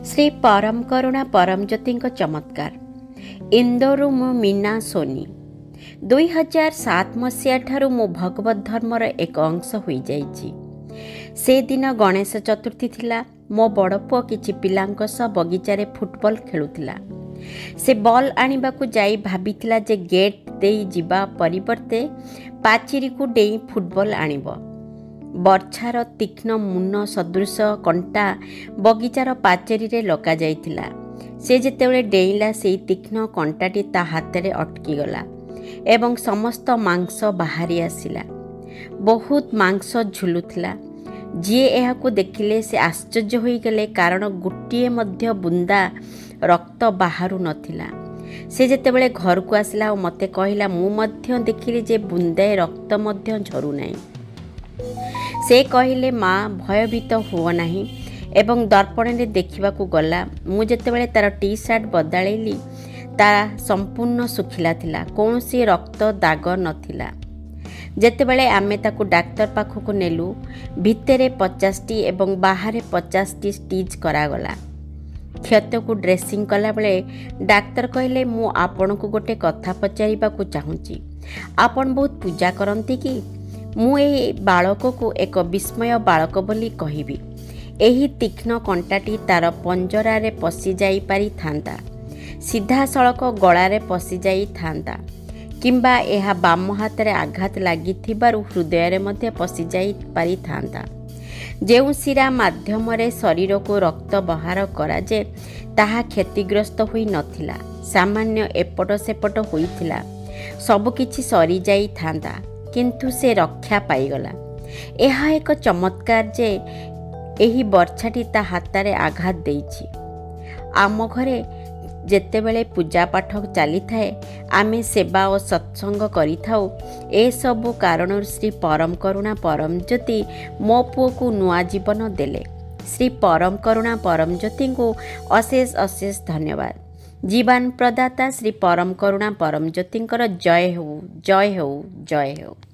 श्री परम करुणा परम ज्योति चमत्कार इंदोरु मु मीना सोनी 2007 मसीहा ठारू मो भगवत धर्मर एक अंश हो जाइछि। से दिन गणेश चतुर्थी थिला। मो बड़ पुओ किछि पिलांक सह बगीचारे फुटबॉल खेलुथिला। से बॉल आनिबाकू जाई भाबिथिला जे गेट देई जिबा परिवर्ते पाचिरी को डेई फुटबॉल आनिबो। बर्छार तीक्ष्ण मुन सदृश कंटा बगीचार पाचेरी रे लगा जाइथिला। से जेतेबेले डेइला से तीक्ष्ण कंटाटी ता हाथ रे अटकी गला एवं समस्त मांस बाहरी आसिला। बहुत मांस झुलुथिला। जिए एहाकू देखिले से आश्चर्य होई गले, कारण गुटिए मध्य बुंदा रक्त बाहरु नथिला। से जेतेबेले घर को आसिला और मते कहिला, मु मध्य देखिली जे बुंदाए रक्त मध्य झरु नाही। से कहिले, माँ भयभीत हुओ नाही एवं दर्पण रे देखिबाकू गला। मु जेतेबेले तार टी शर्ट बदळेली तारा संपूर्ण सुखिला थिला, कौनसी रक्त दाग नथिला। जेतेबेले आमे ताकू डाक्तर पाखकू नेलु, भितरे 50टी एवं बाहरे 50टी स्टिच करागला। क्षत को ड्रेसिंग कला बेले डाक्तर कहले, मु आपण को गोटे कथा पचारिबाकू चाहूची। आपण बहुत पूजा करंती कि? मु एही बालक को एक विस्मय बालक बोली कहिबी। एही तीक्ष्ण कंटाटी तार पंजरा रे पशि जाई पारि थांता, सीधा सड़क गलारे पशि जाई थांता, किंबा एहा बाम हाथ रे आघात लागि थिबारु हृदय रे मध्य पशि जाई पारि थांता। जेउ शिरा माध्यम रे शरीर को रक्त बाहर करा जे ताहा क्षतिग्रस्त होई नथिला, सामान्य एपट सेपट होइथिला। सब किछि सरी जाई थांता, किंतु से रक्षा पाईगला। यह एक चमत्कार जे एही बर्छाटी ता हातारे आघात देइछि। आम घरे जेतेबेले पूजा पाठ चली थाए, आमे सेवा और सत्संग करि थाउ। ए सबु कारण श्री परम करुणा परम ज्योति मो पुओ को नुआ जीवन देले। श्री परम करुणा परम ज्योति को अशेष अशेष धन्यवाद। जीवन प्रदाता श्री परम करुणा परम ज्योतिंकर जय हो, जय हो, जय हो।